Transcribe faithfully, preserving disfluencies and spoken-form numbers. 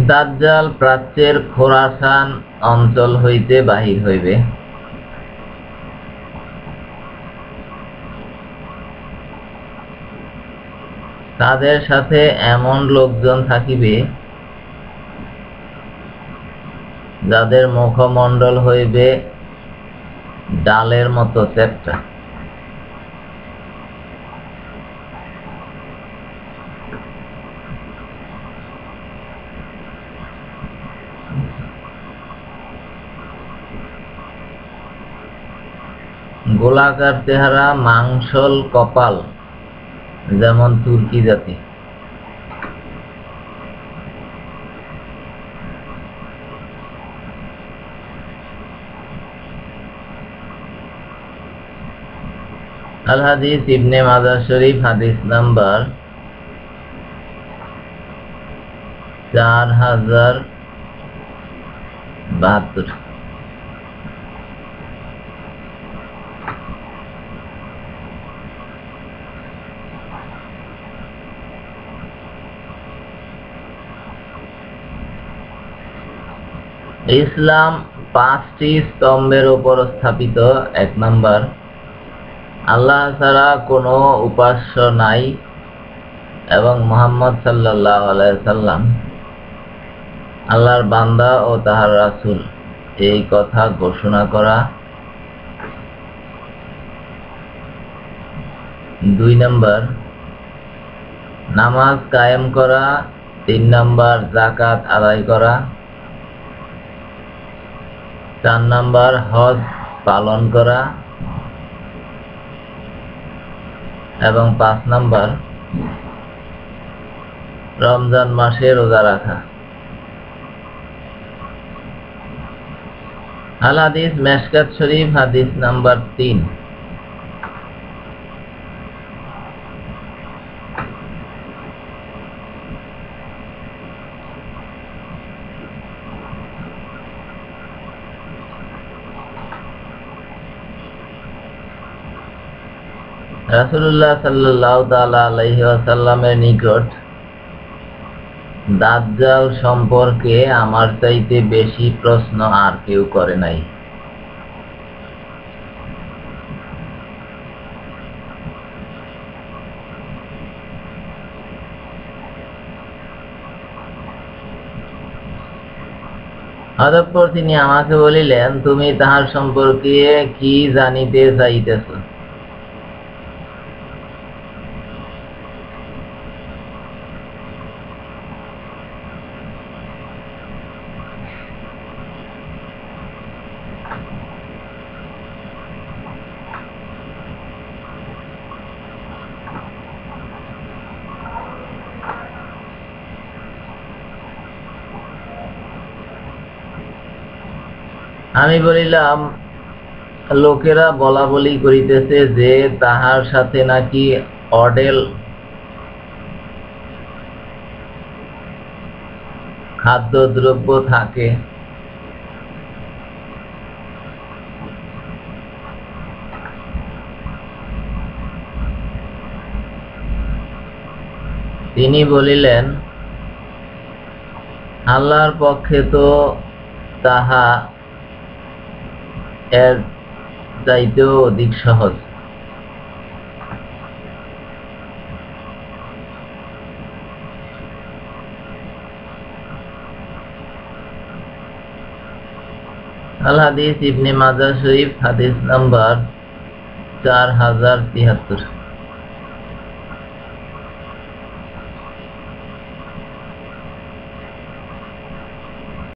দাজ্জাল প্রাচ্যের খোরাসান অঞ্চল হইতে বাহির হইবে। তাদের সাথে এমন লোকজন থাকিবে যাদের মুখমণ্ডল হইবে ডালের মতো চ্যাপ্টা। গোলাকার চেহারা, মাংসল কপাল, যেমন তুর্কি জাতি। আল হাদিস ইবনে মাজাহ শরীফ, হাদিস নাম্বার চার হাজার বাহাত্তর। ইসলাম পাঁচটি স্তম্ভের উপর স্থাপিত। এক নম্বর, আল্লাহ ছাড়া কোনো উপাস্য নাই এবং মুহাম্মদ সাল্লাল্লাহু আলাইহি সাল্লাম আল্লাহর বান্দা ও তাহার রাসূল, এই কথা ঘোষণা করা। দুই নম্বর, নামাজ কায়েম করা। তিন নম্বর, যাকাত আদায় করা। চার নম্বর, হজ পালন করা। এবং পাঁচ নম্বর, রমজান মাসে রোজা রাখা। আল হাদিস মেশকাত শরীফ, হাদিস নাম্বার তিন। রাসূলুল্লাহ সাল্লাল্লাহু তাআলা আলাইহি ওয়াসাল্লামের নিকট দাজ্জাল সম্পর্কে আমার চাইতে বেশি প্রশ্ন আর কেউ করে নাই। অতঃপর তিনি আমাকে বলিলেন, তুমি তাহার সম্পর্কে কি জানিতে চাইতেছ? আমি বলিলাম, লোকেরা বলা বলি করিতেছে যে তাহার সাথে নাকি অডেল খাদ্যদ্রব্য থাকে। তিনি বলিলেন, আল্লাহর পক্ষে তো তাহা এর চাইতেও অধিক সহজ। আল হাদিস ইবনে মাজাহ শরীফ, হাদিস নাম্বার চার হাজার তিয়াত্তর।